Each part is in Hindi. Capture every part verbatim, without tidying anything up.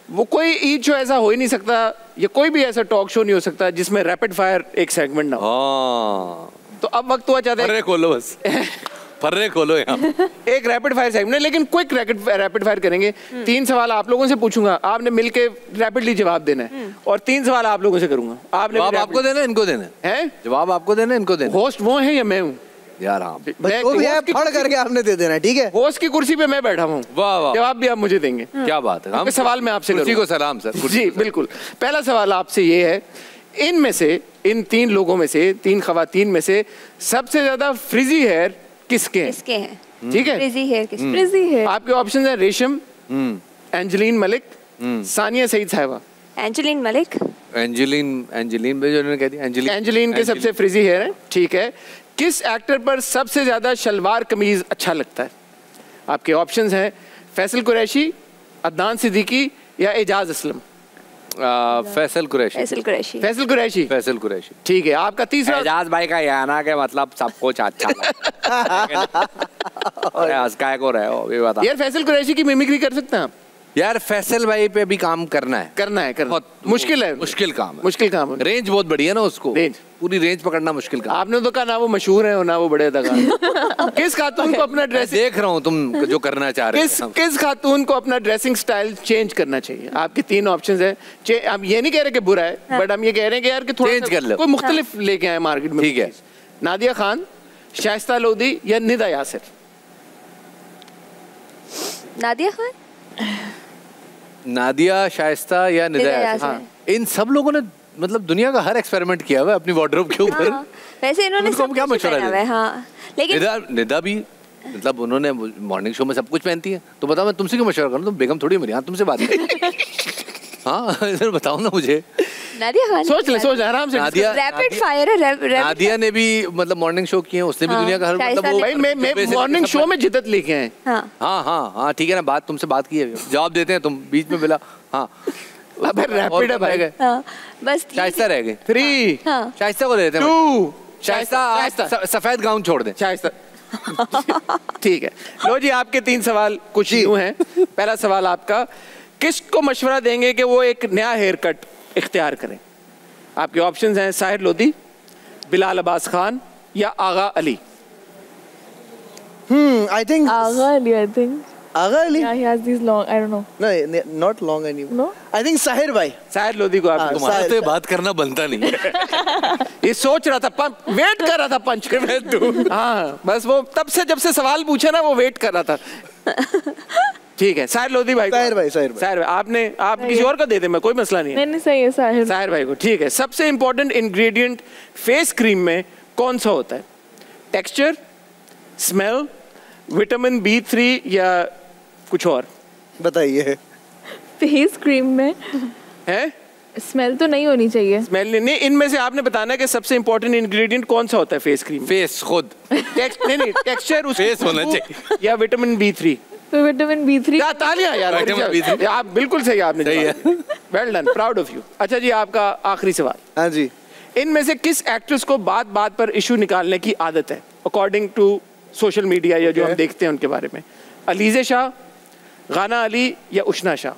वो कोई ईद शो ऐसा हो ही नहीं सकता, या कोई भी ऐसा टॉक शो नहीं हो सकता जिसमें रैपिड फायर एक सेगमेंट ना हो। तो अब वक्त हुआ चाहता है खोलो बस फर्रे खोलो यहाँ एक रैपिड फायर सेगमेंट, लेकिन क्विक रैपिड फायर करेंगे। तीन सवाल आप लोगों से पूछूंगा, आपने मिलके रैपिडली जवाब देना है, और तीन सवाल आप लोगों से करूंगा। आपने जवाब आपको देना है, इनको देना है? जवाब आपको देना है, इनको देना? होस्ट वो है या मैं हूँ यार? हाँ, वो भी है, फड़ करके आपने दे देना है, ठीक है? होस्ट की कुर्सी पे मैं बैठा हूँ। वाह वाह, जवाब भी आप मुझे देंगे। क्या बात है। हम सवाल मैं आपसे कुर्सी को सलाम सर। जी बिल्कुल। पहला सवाल आपसे ये है, इनमें से, इन तीन लोगों में से, तीन खवातीन में से सबसे ज्यादा फ्रिजी हेयर किसके हैं? किसके हैं? ठीक है, फ्रिजी हेयर किसके? फ्रिजी हेयर आपके ऑप्शन है रेशम, एंजेलिन मलिक, सानिया सईद साहिबा। एंजेलिन मलिक। एंजेलिन एंजेलिन भी जो उन्होंने कह दिया, एंजेलिन एंजेलिन के सबसे फ्रिजी हेयर है। ठीक है, किस एक्टर पर सबसे ज्यादा शलवार कमीज अच्छा लगता है? आपके ऑप्शंस हैं फैसल कुरैशी, अदनान सिद्दीकी या एजाज असलम। फैसल कुरैशी। फैसल कुरैशी। फैसल कुरैशी। फैसल कुरैशी। ठीक है, आपका तीसरा। एजाज भाई का ये आना के मतलब सब कुछ अच्छा है को रहे हो ये बता। यार फैसल कुरैशी की मिमिक्री कर सकते हैं आप? यार फैसल भाई पे भी काम करना है करना है करना मुश्किल है, मुश्किल काम है, मुश्किल काम है। रेंज बहुत बड़ी है ना, उसको रेंज पूरी रेंज पकड़ना मुश्किल काम। आपने तो कहा ना वो मशहूर है ना वो बड़े अदाकार। किस खातून को अपना ड्रेस, देख रहा हूँ तुम जो करना चाह रहे हो, किस किस खातून को अपना ड्रेसिंग स्टाइल चेंज करना चाहिए? आपके तीन ऑप्शंस है। हम ये नहीं कह रहे कि बुरा है, बट हम ये कह रहे हैं कि यार कि थोड़ा चेंज कर लो, कोई मुख्तलिफ लेके आए मार्केट में। ठीक है, नादिया खान, शाइस्ता लोधी या निदा यासिर? नादिया खान। नादिया, शाइस्ता या निदा यासिर। हाँ। इन सब लोगों ने मतलब दुनिया का हर एक्सपेरिमेंट किया हुआ है अपनी वार्डरोब के ऊपर। हाँ, वैसे इन्होंने सब क्या मशवरा दिया? हाँ, लेकिन निदा निदा भी मतलब उन्होंने मॉर्निंग शो में सब कुछ पहनती है, तो बताओ मैं तुमसे क्यों मशवरा करूँ? तुम बेगम थोड़ी मेरी, हाँ तुमसे बात हाँ इधर बताओ ना मुझे। नादिया खान। सोच ले, सोच आराम से। नादिया रैपिड फायर है। नादिया ने भी मतलब मॉर्निंग शो किए, उसने भी दुनिया का हर मतलब वो भाई मैं मैं मॉर्निंग शो में जिद्दत लेके आए। हाँ हाँ हाँ हाँ ठीक है ना, बात तुमसे बात की है, जवाब देते हैं, तुम बीच में बोला। हाँ अबे रैपिड है भाई। हाँ बस शाइस्ता रह गए। थ्री। हाँ शाइस्ता को देते हैं। टू। शाइस्ता सफेद गाउन छोड़ दें। शाइस्ता ठीक है। लो जी, आपके तीन सवाल कुछ यूं हैं। पहला सवाल आपका, किसको मशवरा देंगे कि वो एक नया हेयर कट इख्तियार करें? आपके ऑप्शंस हैं साहिर लोधी, बिलाल अब्बास खान या आगा Ali. Hmm, I think Agha Ali, I think. Agha Ali? Yeah, he has these long, I don't know. No, not long anymore. No? I think Sahir bhai. Sahir Lodhi को आप तुम्हारा तो ये बात करना बनता नहीं। ये सोच रहा था, पंच वेट कर रहा था पंच के मैं तू। हाँ बस वो तब से जब से सवाल पूछा ना वो वेट कर रहा था। ठीक है, साहिर लोधी भाई। साहिर भाई, साहिर भाई। साहिर भाई, आपने आप किसी और को दे दे, मैं कोई मसला नहीं है। नहीं नहीं सही है साहिर। साहिर भाई को। ठीक है, सबसे इंपॉर्टेंट इंग्रेडिएंट फेस क्रीम में कौन सा होता है? Texture, smell, vitamin B three या कुछ और? बताइए। फेस क्रीम में है स्मेल तो नहीं होनी चाहिए। स्मेल नहीं, इनमें से आपने बताना है कि सबसे इंपॉर्टेंट इंग्रेडिएंट कौन सा होता है फेस क्रीम? फेस खुद नहीं नहीं टेक्सचर फेस होना चाहिए या विटामिन बी थ्री? तो विटामिन बी थ्री। तालियां यार, विटामिन बी थ्री। आप बिल्कुल सही आपने। सही है, well done, proud of you. अच्छा जी, आपका आखिरी सवाल। हाँ जी। इनमें से किस एक्ट्रेस को बात बात पर इशू निकालने की आदत है अकॉर्डिंग टू सोशल मीडिया या जो हम देखते हैं उनके बारे में? अलीज़े शाह, गाना अली या उशना शाह?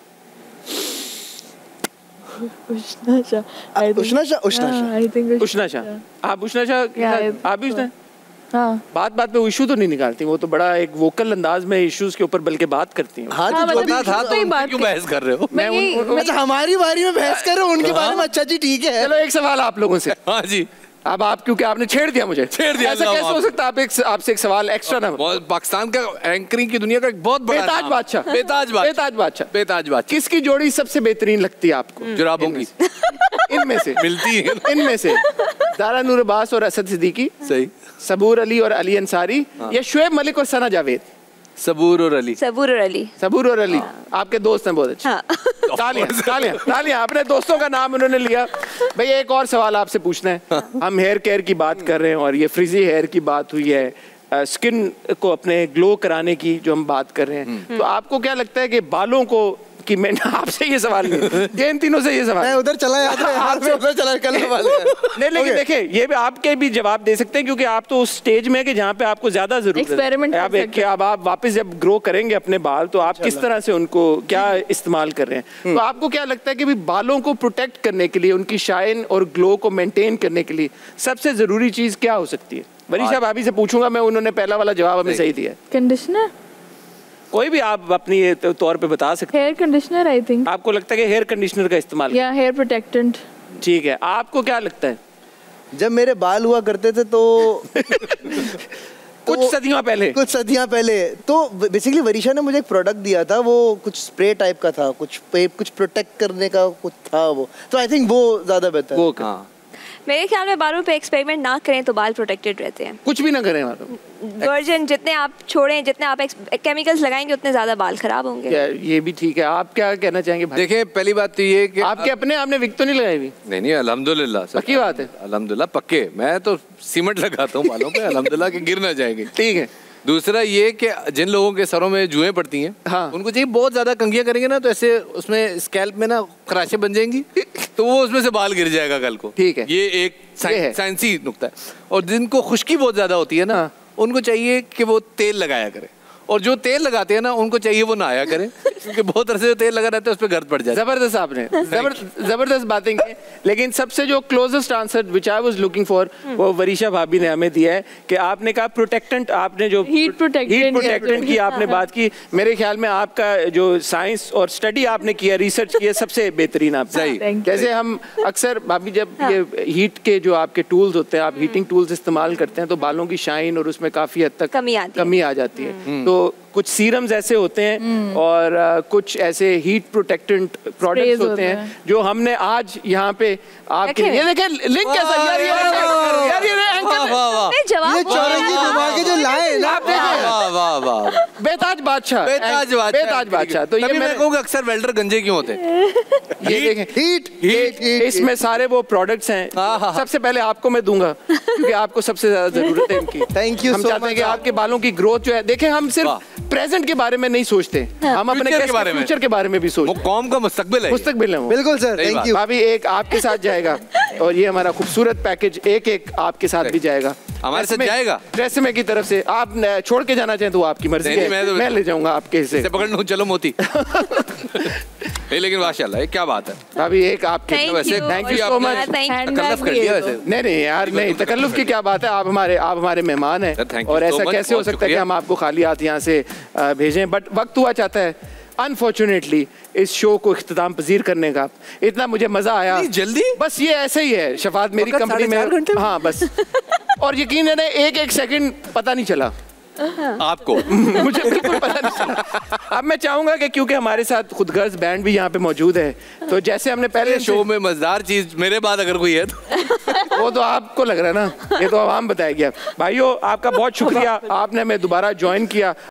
उशना शाह। उशना शाह। उशना शाह। I think Ushna Shah. आप उशना शाह, आप भी उशना? हाँ। बात बात पे इशू तो नहीं निकालती, वो तो बड़ा एक वोकल अंदाज में इश्यूज के ऊपर बल्कि बात करती हैं। हाँ तो जो भी था तो उनसे क्यों बहस कर रहे हो? मैं उन अच्छा हमारी बारी में बहस कर रहे हो उनके बारे में? अच्छा जी ठीक है। चलो एक सवाल आप लोगों से। हाँ जी। अब आप क्योंकि आपने छेड़ दिया मुझे, छेड़ दिया। ऐसा कैसे हो सकता है? आप एक आपसे एक सवाल एक्स्ट्रा ना। पाकिस्तान का एंकरिंग की दुनिया का एक बहुत बड़ा बेताज बादशाह। बेताज बादशाह। बेताज बादशाह। बेताज बादशाह। किसकी जोड़ी सबसे बेहतरीन लगती है आपको? जुराबों की। इनमें से मिलती है इनमें से ज़ारा नूर अब्बास और असद सिद्दीकी, सही, सबूर अली और अली अंसारी, या शुएब मलिक और सना जावेद? सबूर और अली। सबूर और अली। सबूर और अली आपके दोस्त हैं बहुत अच्छे। हाँ। तालियां तालियां तालियां, अपने दोस्तों का नाम उन्होंने लिया। भाई एक और सवाल आपसे पूछना है। हम हेयर केयर की बात कर रहे हैं और ये फ्रिजी हेयर की बात हुई है, स्किन को अपने ग्लो कराने की जो हम बात कर रहे हैं, तो आपको क्या लगता है कि बालों को कि मैं आपसे ये सवाल नहीं, ये इन तीनों से ये सवाल मैं उधर चला याद है, यहाँ से उधर चला निकलने वाला है। नहीं, लेकिन देखिए ये भी आपके भी जवाब दे सकते हैं क्योंकि आप तो उस स्टेज में है कि जहाँ पे आपको ज्यादा जरूरत Experiment है। कर आप सकते एक अब आप वापस जब ग्रो करेंगे अपने बाल तो आप किस तरह से उनको क्या इस्तेमाल कर रहे हैं, तो आपको क्या लगता है कि भी बालों को प्रोटेक्ट करने के लिए, उनकी शाइन और ग्लो को मेंटेन करने के लिए सबसे जरूरी चीज क्या हो सकती है? वरीशा भाभी से पूछूंगा मैं, उन्होंने पहला वाला जवाब हमें सही दिया। कंडीशनर, कोई भी आप अपनी तौर पे बता सकते हेयर कंडीशनर आई थिंक, हैं। आपको लगता है कि हेयर कंडीशनर का इस्तेमाल? या हेयर प्रोटेक्टेंट। ठीक है, आपको क्या लगता है? जब मेरे बाल हुआ करते थे तो कुछ सदियों पहले कुछ सदियां पहले तो बेसिकली वरीशा ने मुझे एक प्रोडक्ट दिया था, वो कुछ स्प्रे टाइप का था, कुछ कुछ प्रोटेक्ट करने का कुछ था वो, तो आई थिंक वो ज्यादा बेहतर वो है। हाँ। मेरे ख्याल में बालों पे एक्सपेरिमेंट ना करें तो बाल प्रोटेक्टेड रहते हैं। कुछ भी ना करें मतलब वर्जन जितने आप छोड़ें, जितने आप केमिकल्स लगाएंगे उतने ज्यादा बाल खराब होंगे। क्या ये भी ठीक है? आप क्या कहना चाहेंगे भाई? देखिए पहली बात तो ये कि आपके अपने आपने विक तो नहीं लगाई हुई? नहीं नहीं अल्हम्दुलिल्लाह सर, पक्की बात है? अल्हम्दुलिल्लाह पक्के, मैं तो सीमेंट लगाता हूँ बालों पे अल्हम्दुलिल्लाह कि गिर ना जाएंगे। ठीक है। दूसरा ये कि जिन लोगों के सरों में जुएं पड़ती हैं, हाँ। उनको चाहिए बहुत ज्यादा कंघियां करेंगे ना तो ऐसे उसमें स्कैल्प में ना खराशें बन जाएंगी तो वो उसमें से बाल गिर जाएगा कल को। ठीक है। ये एक ये है। साइंसी नुक्ता है। और जिनको खुश्की बहुत ज्यादा होती है ना, हाँ। उनको चाहिए कि वो तेल लगाया करे, और जो तेल लगाते हैं ना उनको चाहिए वो नहाया करें क्योंकि बहुत तरह से जो तेल लगा रहता है उस पर गर्द पड़ जाती है। जबरदस्त आपने जबर, जबरदस्त बातें की, लेकिन सबसे जो closest answer which I was looking for वो वरीशा भाभी ने हमें दिया है कि आपने कहा प्रोटेक्टेंट, आपने जो Heat protectant। हीट प्रोटेक्टेंट की आपने बात की। मेरे ख्याल में आपका जो साइंस और स्टडी आपने किया, रिसर्च किया, सबसे बेहतरीन आप सही। Thank you। जैसे हम अक्सर भाभी जब ये हीट के जो आपके टूल्स होते हैं, आप हीटिंग टूल्स इस्तेमाल करते हैं तो बालों की शाइन और उसमें काफी हद तक कमी आती है। कमी आ जाती है। तो कुछ सीरम्स ऐसे होते हैं और आ, कुछ ऐसे हीट प्रोटेक्टेंट प्रोडक्ट्स होते होते हैं हैं। जो हमने आज यहाँ पे आपके रखे ये देखें लिंक कैसा यार, ये यार ये वाह एंकर वाह वाह मैं जवाब ये बोल चौरंगी रहा घुमा के जो लाए ना, आप देखें वाह वाह वाह बेताज बादशाह, बेताज बादशाह बेताज बादशाह। तो ये तभी मैं मैंने कहूँगा अक्सर वेल्डर गंजे क्यों होते हैं। ये देखें हीट हीट ये- इसमें सारे वो प्रोडक्ट्स हैं। हाँ, हाँ। सबसे पहले आपको मैं दूंगा क्योंकि आपको सबसे ज्यादा जरूरत है इनकी। Thank you हम so चाहते हैं much, कि sir। आपके बालों की ग्रोथ जो है, देखें हम सिर्फ प्रेजेंट के बारे में नहीं सोचते, हम अपने Future के बारे में। फ्यूचर के बारे में भी वो सोचते हैं। कौम का मुस्तकबिल है। मुस्तकबिल है वो। बिल्कुल सर, सही थैंक बात। यू। भाभी एक आपके साथ जाएगा और ये हमारा खूबसूरत पैकेज एक एक आपके साथ भी जाएगा। हमारे साथ ट्रेसमे- जाएगा? ट्रेसमे की तरफ से आप न- छोड़ के जाना चाहें तो आपकी मर्जी नहीं, है, नहीं, मैं तो- मैं ले जाऊंगा आपके हिस्से। इसे पकड़ लूं, चलो मोती। नहीं लेकिन माशाल्लाह ये क्या बात है। भाभी एक आपके Thank वैसे you। Thank you so much. Thank you। तकल्लुफ कर दिया वैसे। नहीं नहीं यार नहीं, तकल्लुफ की क्या बात है, आप हमारे आप हमारे मेहमान हैं Sir, thank you और so ऐसा much, कैसे हो बहुत सकता है कि शुक्रिया। हम आपको खाली हाथ यहाँ से अ, भेजें, बट वक्त हुआ चाहता है अनफॉर्चुनेटली इस शो को इख्तिताम पजीर करने का। इतना मुझे मजा आया। इतनी जल्दी? बस ये ऐसे ही है शफात, मेरी वक्त कंपनी साढ़े चार में घंटे में? हाँ बस और यकीन है एक एक सेकंड पता नहीं चला आपको मुझे बिल्कुल पता नहीं चला। अब मैं चाहूंगा कि क्योंकि हमारे साथ खुदगर्ज बैंड भी यहाँ पे मौजूद है, तो जैसे हमने पहले शो में मजेदार चीज मेरे बाद अगर कोई है तो वो तो आपको लग रहा है ना, ये तो आवाम बताएगी। भाइयों आपका बहुत शुक्रिया, आपने हमें दोबारा ज्वाइन किया।